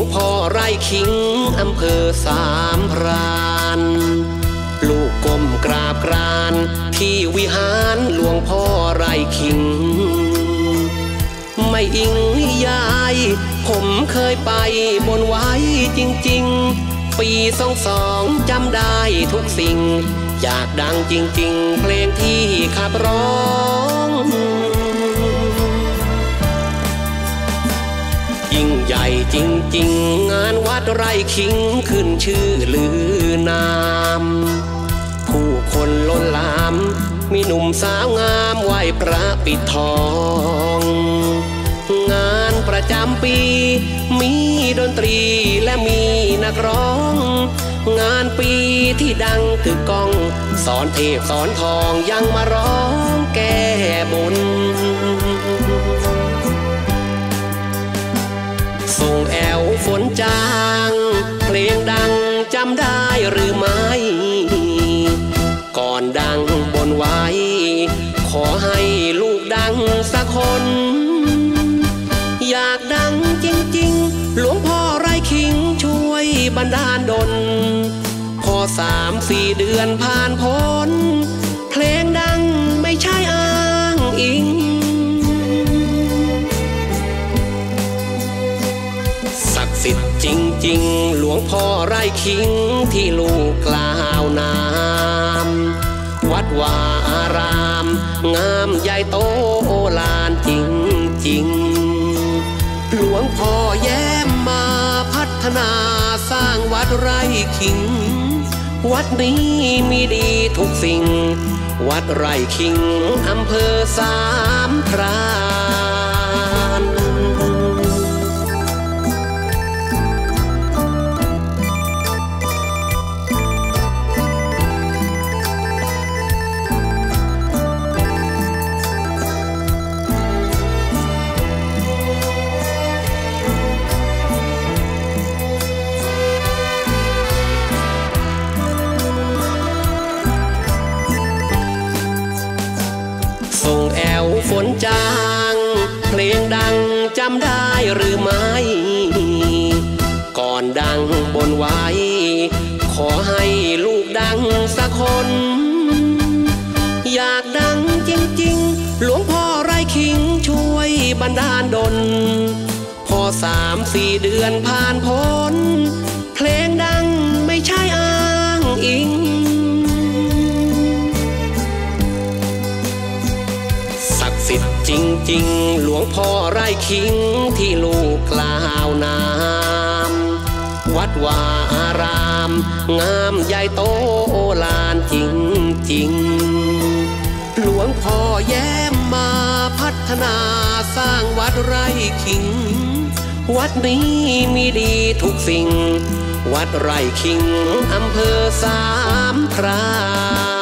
งพ่อไร่ขิงอำเภอสามพรานลูกก้มกราบกรานที่วิหารหลวงพ่อไร่ขิงไม่อิงนิยายผมเคยไปบนไว้จริงๆปี22จำได้ทุกสิ่งอยากดังจริงๆเพลงที่ขับร้องยิ่งใหญ่จริงๆงานวัดไร่ขิงขึ้นชื่อลือนามผู้คนล้นหลามมีหนุ่มสาวงามไหว้พระปิดทองงานประจำปีมีดนตรีและมีนักร้องงานปีที่ดังคือกองสอนเทพสอนทองยังมาร้องแก้บนส่งแอวฝนจางเพลงดังจำได้หรือไม่ก่อนดังบนไว้ขอให้ลูกดังสักคนอยากดังจริงๆหลวงพ่อไร่ขิงช่วยบันดาลดลพอ3-4 เดือนผ่านพ้นเพลงดังไม่ใช่อ้างอิงศักดิ์สิทธิ์จริงๆหลวงพ่อไร่ขิงที่ลูกกล่าวนามวัดวาอารามงามใหญ่โตโอฬารจริงๆหลวงพ่อแย้มมาพัฒนาสร้างวัดไร่ขิงวัดนี้มีดีทุกสิ่งวัดไร่ขิงอำเภอสามพรานส่งแอวฝนจางเพลงดังจำได้หรือไม่ก่อนดังบนไว้ขอให้ลูกดังสักคนอยากดังจริงๆหลวงพ่อไร่ขิงช่วยบันดาลดลพอ3-4 เดือนผ่านพ้นเพลงดังไม่ใช่อ้างอิงศักดิ์สิทธิ์จริงๆหลวงพ่อไร่ขิงที่ลูกกล่าวนามวัดวาอารามงามใหญ่โตโอฬารจริงๆหลวงพ่อแย้มมาพัฒนาสร้างวัดไร่ขิงวัดนี้มีดีทุกสิ่งวัดไร่ขิงอำเภอสามพราน